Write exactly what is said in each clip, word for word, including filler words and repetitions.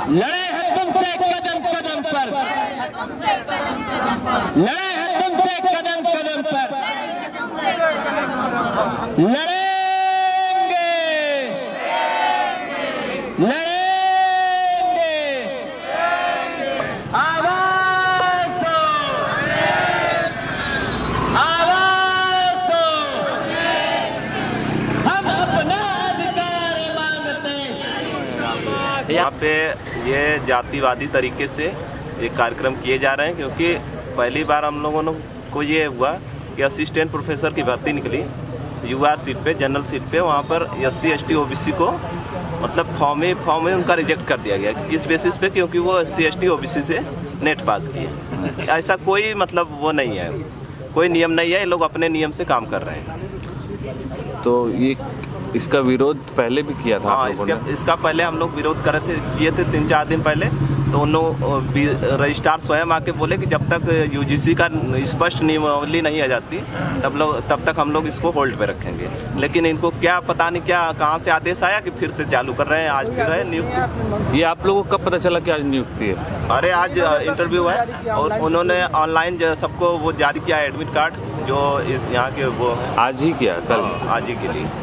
लड़े हैं तुमसे कदम कदम पर, लड़े हैं तुमसे कदम कदम पर, लड़ेंगे लड़ेंगे, आवाज दो आवाज दो, हम अपना अधिकार मांगते। यहाँ पे ये जातिवादी तरीके से ये कार्यक्रम किए जा रहे हैं, क्योंकि पहली बार हम लोगों को ये हुआ कि असिस्टेंट प्रोफेसर की भर्ती निकली यूआर सीट पे, जनरल सीट पे, वहाँ पर S C S T O B C को मतलब फॉर्म ही फॉर्म में उनका रिजेक्ट कर दिया गया। किस बेसिस पे? क्योंकि वो S C S T O B C से नेट पास किए। ऐसा कोई मतलब वो नहीं है, कोई नियम नहीं है, ये लोग अपने नियम से काम कर रहे हैं। तो ये इसका विरोध पहले भी किया था? हाँ, इसका इसका पहले हम लोग विरोध करे थे किए थे तीन चार दिन पहले। तो उन लोग रजिस्ट्रार स्वयं आके बोले कि जब तक यूजीसी का स्पष्ट नियमावली नहीं आ जाती तब लोग तब तक हम लोग इसको होल्ड पे रखेंगे। लेकिन इनको क्या पता नहीं क्या कहाँ से आदेश आया कि फिर से चालू कर रहे हैं। आज फिर है नियुक्ति। ये आप लोगों को कब पता चला कि आज नियुक्ति है? अरे आज इंटरव्यू है और उन्होंने ऑनलाइन सबको वो जारी किया है एडमिट कार्ड, जो इस यहाँ के वो आज ही किया कल? आज ही के लिए।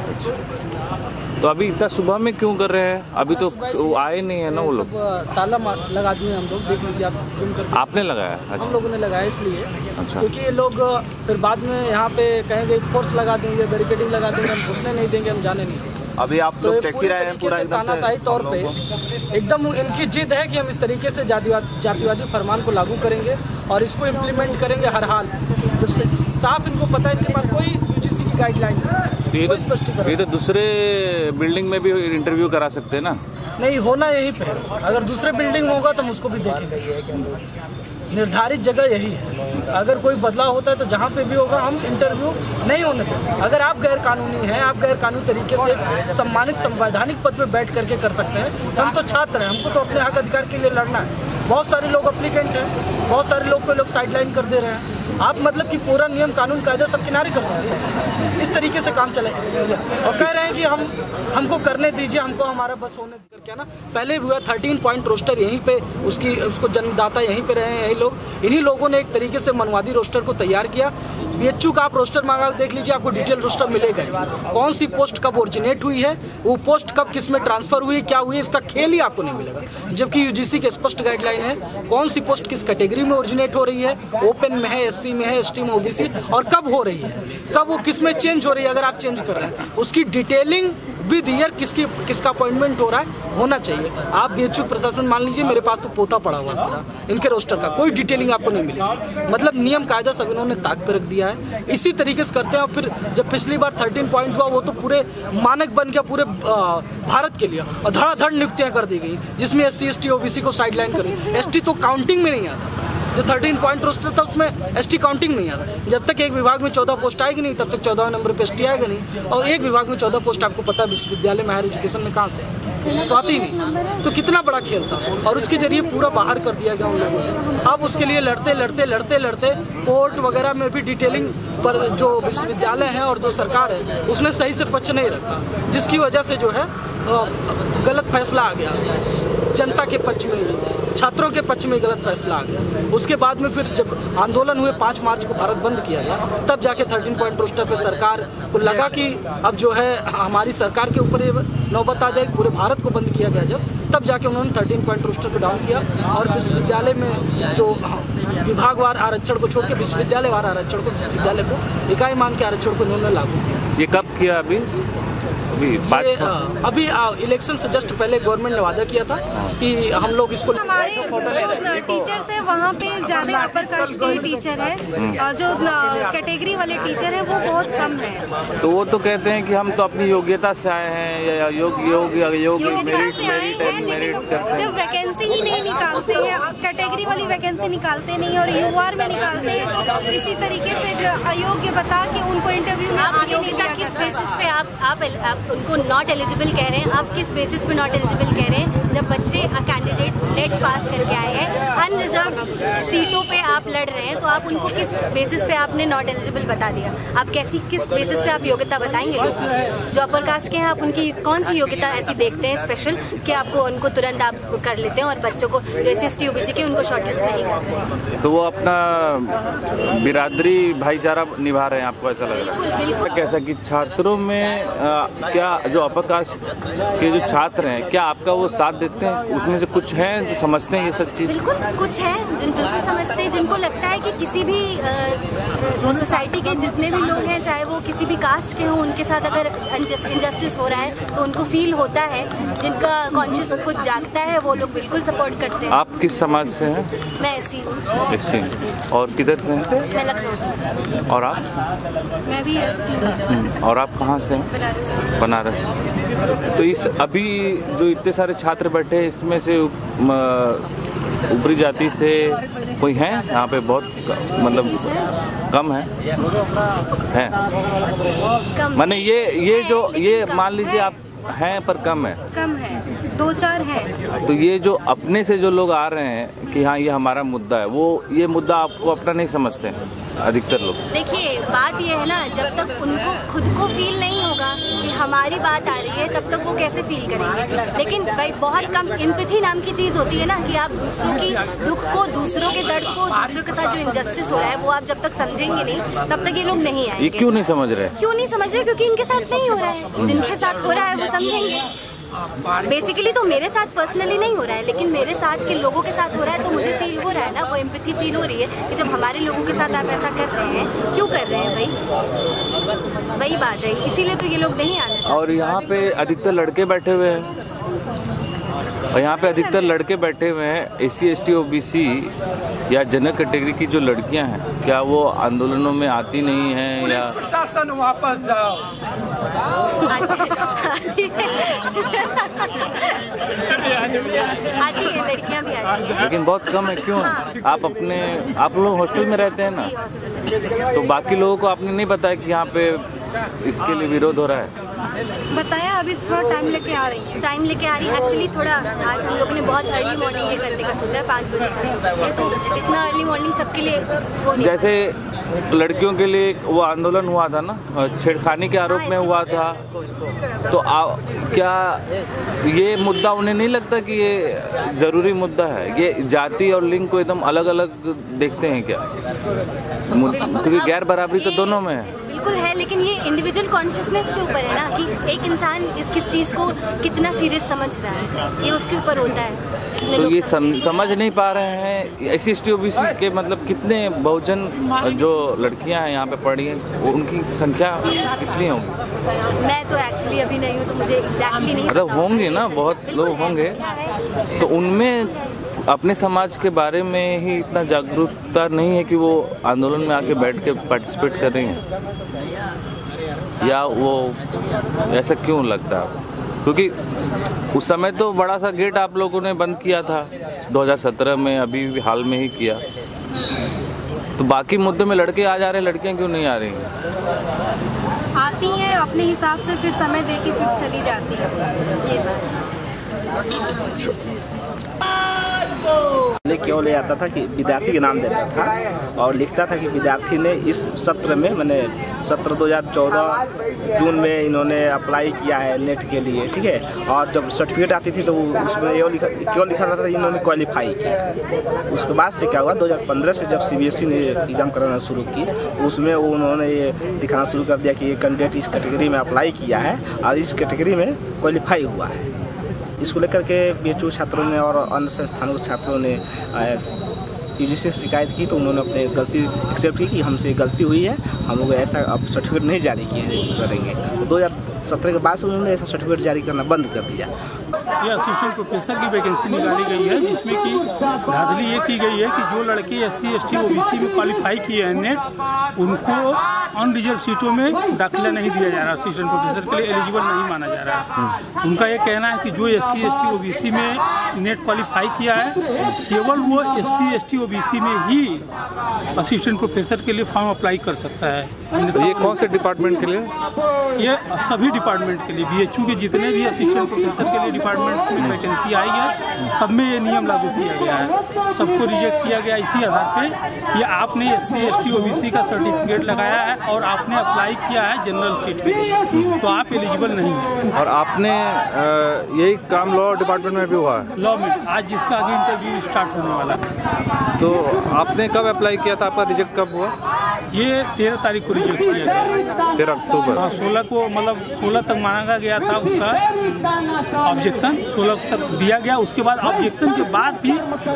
तो अभी इतना सुबह में क्यों कर रहे हैं? अभी तो वो आए नहीं है ना वो लोग। ताला लगा दिए हम लोग, देख लीजिए आप जूम करके। आपने लगाया? अच्छा। हम लोगों ने लगाया इसलिए अच्छा। क्योंकि ये लोग फिर बाद में यहाँ पे कहेंगे फोर्स लगा देंगे, बैरिकेडिंग लगा देंगे, हम घुसने नहीं देंगे, हम जाने नहीं देंगे। अभी आप लोग देख ही रहे हैं पूरा एकदम तानाशाही तौर पे एकदम इनकी जिद है कि हम इस तरीके से जातिवादी फरमान को लागू करेंगे और इसको इम्प्लीमेंट करेंगे हर हाल। तो साफ इनको पता है, इनके पास कोई यूजीसी की गाइडलाइन तो ये तो, ये तो दूसरे बिल्डिंग में भी इंटरव्यू करा सकते हैं ना? नहीं, होना यहीं पे। अगर दूसरे बिल्डिंग में होगा तो हम उसको भी देखेंगे। निर्धारित जगह यही है। अगर कोई बदलाव होता है तो जहाँ पे भी होगा हम इंटरव्यू नहीं होने देंगे। अगर आप गैर कानूनी हैं, आप गैर कानूनी तरीके से सम्मानित संवैधानिक पद पे बैठ करके कर सकते हैं। हम तो छात्र हैं, हमको तो अपने हक अधिकार के लिए लड़ना है। बहुत सारे लोग एप्लीकेंट हैं, बहुत सारे लोग को लोग साइडलाइन कर दे रहे हैं। आप मतलब कि पूरा नियम कानून कायदा सब किनारे कर देंगे। इस तरीके से काम चले और कह रहे हैं कि हम हमको करने दीजिए, हमको हमारा बस होने दीजिए। क्या ना पहले भी हुआ थर्टीन पॉइंट रोस्टर यहीं पे उसकी उसको जन्मदाता यहीं पे रहे हैं यही लोग। इन्हीं लोगों ने एक तरीके से मनवादी रोस्टर को तैयार किया। बीएचयू का आप रोस्टर मांगा देख लीजिए, आपको डिटेल रोस्टर मिलेगा। कौन सी पोस्ट कब ओरिजिनेट हुई है, वो पोस्ट कब किस में ट्रांसफर हुई, क्या हुई, इसका खेल ही आपको नहीं मिलेगा। जबकि यूजीसी के स्पष्ट गाइडलाइन है कौन सी पोस्ट किस कैटेगरी में ओरिजिनेट हो रही है, ओपन में है, एससी में है, एसटी में, ओबीसी, और कब हो रही है, कब वो किस में चेंज हो रही है। अगर आप चेंज कर रहे हैं उसकी डिटेलिंग विद ईयर किसकी किसका अपॉइंटमेंट हो रहा है होना चाहिए। आप बीएचयू प्रशासन मान लीजिए, मेरे पास तो पोता पड़ा हुआ है पूरा इनके रोस्टर का, कोई डिटेलिंग आपको नहीं मिलेगी। मतलब नियम कायदा सब इन्होंने ताक पे रख दिया है। इसी तरीके से करते हैं। और फिर जब पिछली बार थर्टीन पॉइंट हुआ वो तो पूरे मानक बन गया पूरे भारत के लिए, और धड़ाधड़ नियुक्तियां कर दी गई जिसमें S C S T O B C को साइडलाइन करी। एस टी तो काउंटिंग में नहीं आता। जो थर्टीन पॉइंट रोस्टर था उसमें एसटी काउंटिंग नहीं आता। जब तक एक विभाग में चौदह पोस्ट आएगी नहीं तब तक चौदह नंबर पे एसटी आएगा नहीं। और एक विभाग में चौदह पोस्ट आपको पता है विश्वविद्यालय में हायर एजुकेशन में कहाँ से तो आती ही नहीं। तो कितना बड़ा खेल था और उसके जरिए पूरा बाहर कर दिया गया उन लोगों ने। अब उसके लिए लड़ते लड़ते लड़ते लड़ते कोर्ट वगैरह में भी डिटेलिंग पर जो विश्वविद्यालय है और जो सरकार है उसने सही से पक्ष नहीं रखा, जिसकी वजह से जो है गलत फैसला आ गया। जनता के पक्ष में, छात्रों के पक्ष में गलत फैसला आ गया। उसके बाद में फिर जब आंदोलन हुए पाँच मार्च को भारत बंद किया गया, तब जाके थर्टीन पॉइंट रोस्टर पे सरकार को लगा कि अब जो है हमारी सरकार के ऊपर ये नौबत आ जाएगी, पूरे भारत को बंद किया गया। जब तब जाके उन्होंने थर्टीन पॉइंट रोस्टर को डाउन किया और विश्वविद्यालय में जो विभागवार आरक्षण को छोड़ के विश्वविद्यालय वार आरक्षण को विश्वविद्यालय को इकाई मान के आरक्षण को उन्होंने लागू किया। ये कब किया? अभी अभी ये अभी इलेक्शन से जस्ट पहले गवर्नमेंट ने वादा किया था कि हम लोग इसको। हमारे जो टीचर्स है वहाँ पे ज्यादा अपर कास्ट के टीचर है, जो कैटेगरी वाले टीचर है वो बहुत कम है। तो वो तो कहते हैं कि हम तो अपनी योग्यता से आए हैं या yoga yoga yoga merit merit merit करते हैं। जब वैकेंसी ही नहीं निकालते हैं, आप कैटेगरी वाली वैकेंसी निकालते नहीं और यूआर में निकालते हैं, तो इसी तरीके से अयोग्य बता के उनको इंटरव्यू में आगे नहीं दिया किस बेसिस पे आप आप उनको नॉट एलिजिबल कह रहे हैं? आप किस बेसिस पे नॉट एलिजिबल कह रहे हैं? जब बच्चे कैंडिडेट्स नेट पास करके आए हैं, अनरिजर्व सीटों पे आप लड़ रहे हैं तो आप उनको किस बेसिस पे आपने नॉट एलिजिबल बता दिया? आप कैसी किस बेसिस पे आप योग्यता बताएंगे लोगों की? जो अपर कास्ट के हैं आप उनकी कौन सी योग्यता ऐसी देखते हैं स्पेशल कि आपको उनको तुरंत आप कर लेते हैं और बच्चों को जो S C S T O B C के उनको शॉर्टलिस्ट नहीं करते हैं? तो वो अपना बिरादरी भाईचारा निभा रहे हैं, आपको ऐसा लग रहा है? बिल्कुल। कैसा कि छात्रों में आ, क्या जो अपर कास्ट के जो छात्र हैं क्या आपका वो साथ देते हैं? उसमें से कुछ हैं जो समझते हैं ये सब चीज़? बिल्कुल कुछ है जिन बिल्कुल समझते हैं, जिनको लगता है कि किसी भी सोसाइटी के जितने भी लोग हैं चाहे वो किसी भी कास्ट के हों उनके साथ अगर इनजस्टिस हो रहा है तो उनको फील होता है। जिनका कॉन्शियस खुद जागता है वो लोग बिल्कुल सपोर्ट करते हैं। आप किस समाज से हैं? मैं ऐसी हूँ। ऐसी और किधर से हैं? मैं लखनऊ से। और आप? मैं भी ऐसी हूँ। और आप कहाँ से हैं? बनारस। बनारस। तो इस अभी जो इतने सारे छात्र बैठे हैं इसमें से ऊपरी जाति से कोई है यहाँ पे? बहुत मतलब कम है है माने ये ये जो ये मान लीजिए आप हैं पर कम है कम है, दो चार है। तो ये जो अपने से जो लोग आ रहे हैं कि हाँ ये हमारा मुद्दा है, वो ये मुद्दा आपको अपना नहीं समझते हैं अधिकतर लोग। देखिए बात ये है ना, जब तक उनको खुद को फील नहीं होगा कि हमारी बात आ रही है तब तक वो कैसे फील करेंगे। लेकिन भाई बहुत कम एम्पैथी नाम की चीज़ होती है ना कि आप दूसरों की दुख को, दूसरों के दर्द को, दूसरों के साथ जो इनजस्टिस हो रहा है वो आप जब तक समझेंगे नहीं तब तक ये लोग नहीं आएंगे। ये क्यों नहीं समझ रहे? क्यों नहीं समझ रहे? क्योंकि इनके साथ नहीं हो रहा है। जिनके साथ हो रहा है वो समझेंगे। बेसिकली तो मेरे साथ पर्सनली नहीं हो रहा है, लेकिन मेरे साथ के लोगों के साथ हो रहा है तो मुझे फील हो रहा है ना, वो एम्पैथी फील हो रही है कि जब हमारे लोगों के साथ आप ऐसा कर रहे हैं क्यों कर रहे हैं भाई? वही बात है, इसीलिए तो ये लोग नहीं आने। और यहाँ पे अधिकतर लड़के बैठे हुए हैं और यहाँ पे अधिकतर लड़के बैठे हुए हैं S C S T O B C या जनरल कैटेगरी की जो लड़कियाँ हैं, क्या वो आंदोलनों में आती नहीं हैं या? प्रशासन वापस जाओ। आती है लड़कियाँ भी आती हैं लेकिन बहुत कम है। क्यों? आप अपने आप लोग हॉस्टल में रहते हैं ना, तो बाकी लोगों को आपने नहीं बताया कि यहाँ पे इसके लिए विरोध हो रहा है? बताया, अभी थोड़ा टाइम लेके आ रही है। टाइम लेके आ रही है एक्चुअली। थोड़ा आज हम लोगों ने बहुत अर्ली मॉर्निंग ये करने का सोचा है, पाँच बजे से, तो इतना अर्ली मॉर्निंग सबके लिए हो नहीं। जैसे लड़कियों के लिए वो आंदोलन हुआ था ना, छेड़खानी के आरोप में हुआ था, तो आ, क्या ये मुद्दा उन्हें नहीं लगता कि ये ज़रूरी मुद्दा है? ये जाति और लिंग को एकदम अलग अलग देखते हैं क्या? क्योंकि गैर बराबरी तो दोनों में है। बिल्कुल है, लेकिन ये इंडिविजुअल कॉन्शियसनेस के ऊपर है ना कि एक इंसान किस चीज़ को कितना सीरियस समझ रहा है, ये उसके ऊपर होता है। तो ये सम, समझ नहीं पा रहे हैं S C S T O B C के, मतलब कितने बहुजन जो लड़कियां हैं यहाँ पे पढ़ी हैं उनकी संख्या कितनी होगी? मैं तो एक्चुअली अभी नहीं हूँ तो मुझे एग्जैक्टली नहीं, मतलब होंगे ना, बहुत लोग होंगे, तो उनमें अपने समाज के बारे में ही इतना जागरूकता नहीं है कि वो आंदोलन में आके बैठ के पार्टिसिपेट कर रही हैं, या वो ऐसा क्यों लगता है? क्योंकि उस समय तो बड़ा सा गेट आप लोगों ने बंद किया था दो हज़ार सत्रह में, अभी भी हाल में ही किया, तो बाकी मुद्दों में लड़के आ जा रहे हैं, लड़कियां क्यों नहीं आ रही हैं? आती हैं अपने हिसाब से, फिर समय दे के फिर चली जाती है। ये बात ले क्यों ले आता था कि विद्यार्थी के नाम देता था और लिखता था कि विद्यार्थी ने इस सत्र में, मैंने सत्र दो हज़ार चौदह जून में इन्होंने अप्लाई किया है नेट के लिए, ठीक है, और जब सर्टिफिकेट आती थी तो उसमें ये लिखा क्यों लिखा रहता था इन्होंने क्वालिफाई किया। उसके बाद से क्या हुआ, दो हज़ार पंद्रह से जब सी बी एस ई ने एग्ज़ाम कराना शुरू की, उसमें वो उन्होंने ये दिखाना शुरू कर दिया कि ये कैंडिडेट इस कैटेगरी में अप्लाई किया है और इस कैटेगरी में क्वालिफाई हुआ है। इसको लेकर के बी एच यू छात्रों ने और अन्य संस्थानों के छात्रों ने यू जी सी से शिकायत की, तो उन्होंने अपने गलती एक्सेप्ट की कि हमसे गलती हुई है, हम लोग ऐसा अब सर्टिफिकेट नहीं जारी किए करेंगे। तो दो हज़ार सत्रह के बाद से उन्होंने ऐसा सर्टिफिकेट जारी करना बंद कर दिया। ये असिस्टेंट प्रोफेसर की वैकेंसी निकाली गई है, जिसमें कि धांधली ये की गई है कि जो लड़के S C S T O B C में क्वालिफाई किए हैं नेट, उनको अनरिजर्व सीटों में दाखिला नहीं दिया जा रहा, असिस्टेंट प्रोफेसर के लिए एलिजिबल नहीं माना जा रहा। उनका ये कहना है कि जो S C S T O B C में नेट क्वालिफाई किया है, केवल वो S C S T O B C में ही असिस्टेंट प्रोफेसर के लिए फॉर्म अप्लाई कर सकता है। ये कौन से डिपार्टमेंट के लिए? ये सभी डिपार्टमेंट के लिए, बीएचयू के जितने भी असिस्टेंट प्रोफेसर के लिए डिपार्टमेंट में वैकेंसी आई है, सब में ये नियम लागू किया गया है। सबको रिजेक्ट किया गया इसी आधार पे ये आपने S C S T O B C का सर्टिफिकेट लगाया है और आपने अप्लाई किया है जनरल सीट पे, तो आप एलिजिबल नहीं हैं। और आपने यही काम लॉ डिपार्टमेंट में भी हुआ है? लॉ में आज जिसका आगे इंटरव्यू स्टार्ट होने वाला है। तो आपने कब अप्लाई किया था? आपका रिजेक्ट कब हुआ? ये तेरह तारीख को रिजेक्ट किया गया। तेरह अक्टूबर? हाँ, सोलह को मतलब सोलह तक मांगा गया था उसका ऑब्जेक्शन, सोलह तक दिया गया। उसके बाद ऑब्जेक्शन के बाद भी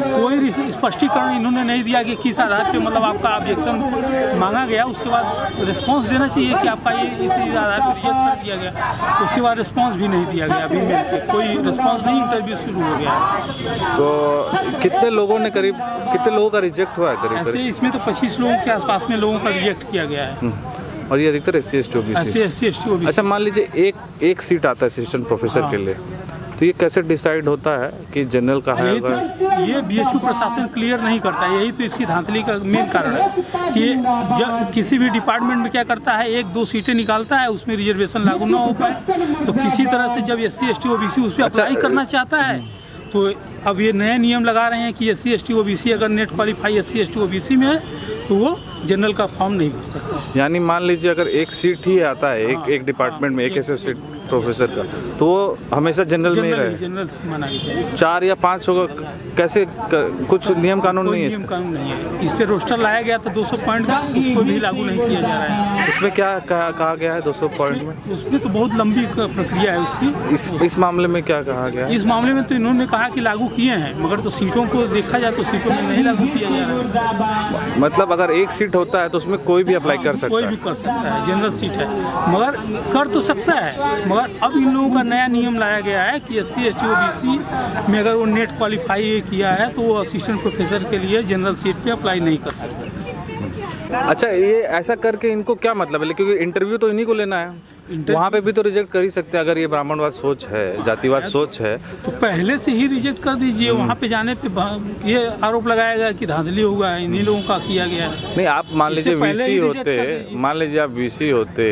कोई स्पष्टीकरण इन्होंने नहीं दिया कि किस आधार पे मतलब आपका ऑब्जेक्शन मांगा गया। उसके बाद रिस्पांस देना चाहिए कि आपका ये इसी आधार पर रिजेक्ट कर दिया गया। उसके बाद रिस्पांस भी नहीं दिया गया, अभी मेल पे कोई रिस्पांस नहीं, इंटरव्यू शुरू हो गया है। तो कितने लोगों ने करीब कितने लोगों का रिजेक्ट हुआ है करीब? ऐसे इसमें तो पच्चीस लोगों के आसपास में लोगों का रिजेक्ट किया गया है। और ये अधिकतर S C S T O B C? S C S T O B C. अच्छा, मान लीजिए एक एक सीट आता है असिस्टेंट प्रोफेसर हाँ। के लिए, तो ये कैसे डिसाइड होता है कि जनरल का है? तो ये बीएचयू प्रशासन क्लियर नहीं करता है, यही तो इसकी धांधली का मेन कारण है। ये जब किसी भी डिपार्टमेंट में क्या करता है, एक दो सीटें निकालता है, उसमें रिजर्वेशन लागू ना हो पाए, तो किसी तरह से जब S C S T O B C उस पर अप्लाई करना चाहता है, तो अब ये नए नियम लगा रहे हैं कि S C S T O B C अगर NET qualify S C S T O B C में है तो वो जनरल का फॉर्म नहीं भर सकता। यानी मान लीजिए अगर एक सीट ही आता है एक एक डिपार्टमेंट में एक एसोसिएट प्रोफेसर का, तो वो हमेशा जनरल में ही रहे? जनरल माना गया। चार या पाँच होगा, कैसे कर, कुछ नियम कानून नहीं है? नियम कानून नहीं है। इस पे रोस्टर लाया गया था दो सौ पॉइंट का, उसको भी लागू नहीं किया जा रहा है। उसमें क्या कहा, कहा गया है दो सौ पॉइंट में? उसमें तो बहुत लंबी प्रक्रिया है उसकी। इस इस मामले में क्या कहा गया? इस मामले में तो इन्होंने कहा कि लागू किए हैं, मगर तो सीटों को देखा जाए तो सीटों में नहीं लागू किया जा रहा है। मतलब अगर एक सीट होता है तो उसमें कोई भी अप्लाई कर सकता है? कोई भी कर सकता है, जनरल सीट है, मगर कर तो सकता है, मगर अब इन लोगों का नया नियम लाया गया है कि S C S T O B C में अगर वो नेट क्वालिफाई किया है तो वो असिस्टेंट प्रोफेसर के लिए जनरल सीट पे अप्लाई नहीं कर सकते। अच्छा, ये ऐसा करके इनको क्या मतलब है? क्योंकि इंटरव्यू तो इन्हीं को लेना है, वहाँ पे भी तो रिजेक्ट कर ही सकते हैं अगर ये ब्राह्मणवाद सोच है, जातिवाद सोच है तो पहले से ही रिजेक्ट कर दीजिए। वहाँ पे जाने पे ये आरोप लगाया गया कि धांधली हुआ है, इन्हीं लोगों का किया गया है। नहीं, आप मान लीजिए वीसी होते, मान लीजिए आप वीसी होते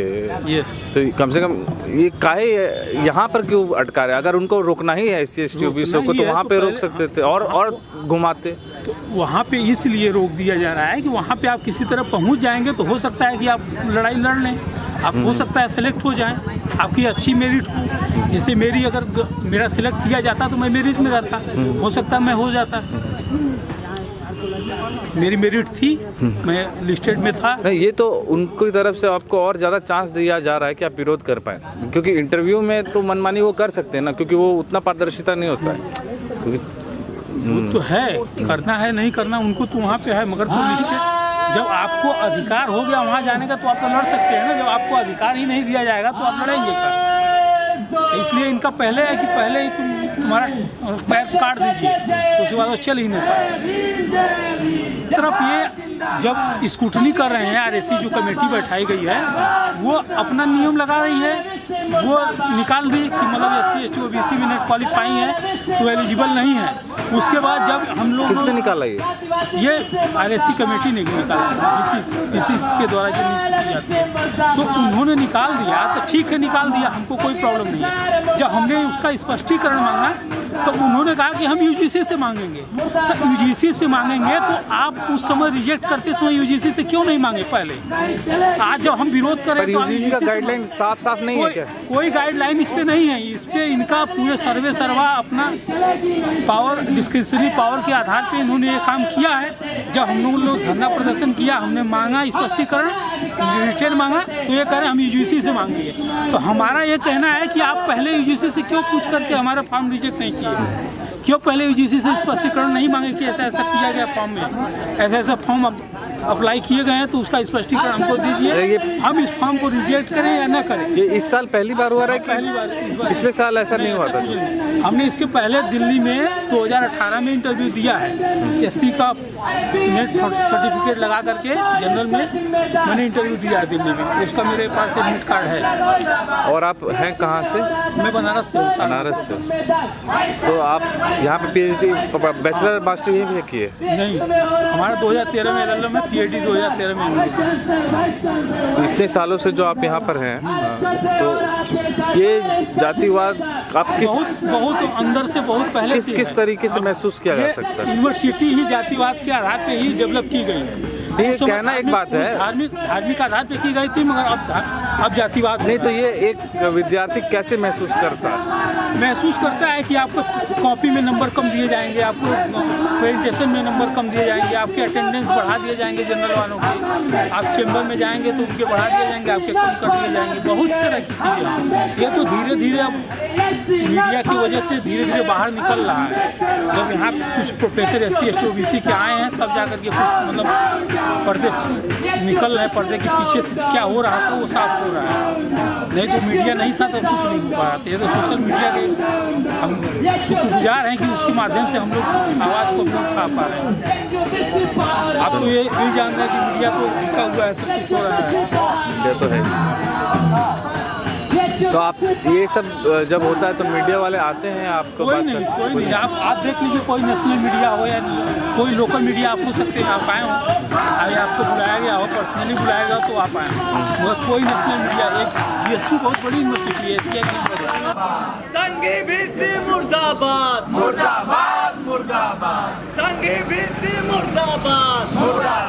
तो कम से कम ये काहे यहाँ पर क्यों अटका रहे? अगर उनको रोकना ही है S C S T O B C को तो वहाँ पे रोक सकते थे और और घुमाते। तो वहाँ पे इसलिए रोक दिया जा रहा है कि वहाँ पे आप किसी तरह पहुँच जाएंगे तो हो सकता है कि आप लड़ाई लड़ लें, आप हो सकता है सेलेक्ट हो जाएं, आपकी अच्छी मेरिट हो। जैसे मेरी अगर मेरा सिलेक्ट किया जाता तो मैं मेरिट में रहता, हो सकता है मैं हो जाता, मेरी मेरिट थी, मैं लिस्टेड में था। नहीं, ये तो उनकी तरफ से आपको और ज़्यादा चांस दिया जा रहा है कि आप विरोध कर पाएँ, क्योंकि इंटरव्यू में तो मनमानी वो कर सकते हैं ना, क्योंकि वो उतना पारदर्शिता नहीं होता है। क्योंकि वो तो है, करना है नहीं करना उनको तो वहाँ पे है, मगर तो लिस्टेड जब आपको अधिकार हो गया वहाँ जाने का तो आप तो लड़ सकते हैं ना। जब आपको अधिकार ही नहीं दिया जाएगा तो आप लड़ेंगे क्या? इसलिए इनका पहले है कि पहले ही तुम तुम्हारा पैर काट दीजिए, उसके बाद वो चल ही नहीं पाए। तरफ ये जब स्कूटनी कर रहे हैं, आर एस सी जो कमेटी बैठाई गई है वो अपना नियम लगा रही है, वो निकाल दी कि मतलब S C S T O B C में नेट क्वालिफाई है तो एलिजिबल नहीं है। उसके बाद जब हम लोग किसने निकाला ये ये आर एस सी कमेटी ने निकाला, इसी इसी के द्वारा जो नियुक्ति की जाती है, तो उन्होंने निकाल दिया तो ठीक है, निकाल दिया, हमको कोई प्रॉब्लम नहीं है। जब हमने उसका स्पष्टीकरण मांगा तो उन्होंने कहा कि हम यू जी सी से मांगेंगे। तो यू जी सी से मांगेंगे तो आप उस समय रिजेक्ट करते समय यू जी सी से क्यों नहीं मांगे पहले? आज जब हम विरोध करें तो यू जी सी का गाइडलाइन साफ साफ नहीं है क्या? कोई गाइडलाइन इस पे नहीं है। इस पे इनका पूरे सर्वे सर्वा अपना पावर, डिस्क्रिशनरी पावर के आधार पे इन्होंने ये काम किया है। जब हम लोग धरना प्रदर्शन किया, हमने मांगा स्पष्टीकरण, रिटेन मांगा, तो ये कह रहे हम यू जी सी से मांगेंगे। तो हमारा ये कहना है कि आप पहले यू जी सी से क्यों पूछ करके हमारा फॉर्म रिजेक्ट नहीं किए? क्यों पहले यू जी सी से स्पष्टीकरण नहीं मांगे कि ऐसा ऐसा किया गया फॉर्म में, ऐसा ऐसा फॉर्म अब अप्लाई किए गए हैं तो उसका स्पष्टीकरण हमको दीजिए, हम इस फॉर्म को रिजेक्ट करें या न करें। ये इस साल पहली बार हुआ रहा है कि पहली बार, इस बार पिछले साल ऐसा नहीं हुआ था? हमने इसके पहले दिल्ली में दो हज़ार अठारह में इंटरव्यू दिया है, एससी का नेट सर्टिफिकेट लगा करके जनरल में मैंने इंटरव्यू दिया है दिल्ली में, उसका मेरे पास एडमिट कार्ड है। और आप हैं कहाँ से? मैं बनारस से। बनारस से। तो आप यहाँ पे पीएचडी बैचलर मास्टर यहीं भी किए? नहीं, हमारा दो हज़ार तेरह में एल एल एम में सीआईडी दो हज़ार तेरह में एनरोल हुआ। इतने सालों से जो आप यहाँ पर हैं, तो ये जातिवाद आप किस बहुत बहुत अंदर से बहुत पहले किस से किस है। तरीके से महसूस किया जा सकता है? यूनिवर्सिटी ही जातिवाद के आधार पे ही डेवलप की गई है। ये कहना एक बात है, धार्मिक धार्मिक आधार पे की गई थी, मगर अब अब जातिवाद नहीं तो ये एक विद्यार्थी कैसे महसूस करता है? महसूस करता है कि आपको कॉपी में नंबर कम दिए जाएंगे, आपको प्रेजेंटेशन में नंबर कम दिए जाएंगे, आपके अटेंडेंस बढ़ा दिए जाएंगे जनरल वालों के, आप चेंबर में जाएंगे तो उनके बढ़ा दिए जाएंगे, आपके कम कर दिए जाएंगे। बहुत तरह की चीज़ें ये तो धीरे धीरे अब मीडिया की वजह से धीरे धीरे बाहर निकल रहा है। जब यहाँ कुछ professor S C S T O B C के आए हैं तब जा करके कुछ मतलब पर्दे निकल रहे, पर्दे के पीछे से क्या हो रहा था वो साफ हो रहा है। नहीं तो मीडिया नहीं था तो कुछ नहीं हो पा रहा था। ये तो सोशल मीडिया के हम शुक्रगुजार हैं कि उसके माध्यम से हम लोग आवाज़ को अपने उठा पा रहे हैं। आप तो ये भी जान रहे हैं कि मीडिया तो टिका हुआ है, सब कुछ हो रहा है। ये तो है। तो आप ये सब जब होता है तो मीडिया वाले आते हैं आपको? कोई नहीं, कोई नहीं। आप आप देख लीजिए, कोई नेशनल मीडिया हो या कोई लोकल मीडिया, आप पूछ सकते हैं आप आए हो, अगर आपको बुलाया गया हो, पर्सनली बुलाया गया तो आप आए। मगर कोई नेशनल मीडिया, एक बी एच यू बहुत बड़ी यूनिवर्सिटी है, इसके संघी बीसी मुर्दाबाद मुर्दाबाद मुर्दाबाद, संघी बीसी मुर्दाबाद मुर्दाबाद।